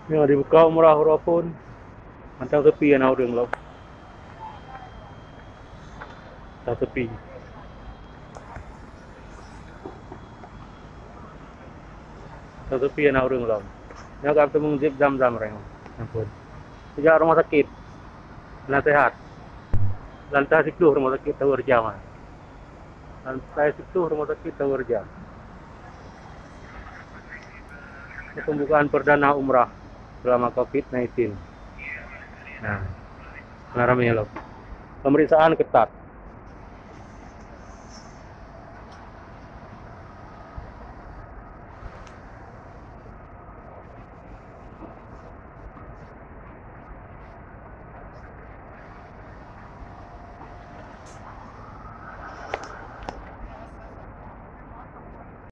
Yang dibuka umrah pun mantap tepi yang orang lo. Tak tepi. Tak tepi yang orang lo. Yang kami temu zip jam-jam orang. Ampun. Sejak rumah sakit. Nasihat. Lantai 10 rumah sakit Tower Jam. Lantai 10 rumah sakit Tower Jam. Pembukaan perdana umrah selama COVID-19. Nah, ramai loh. Pemeriksaan ketat.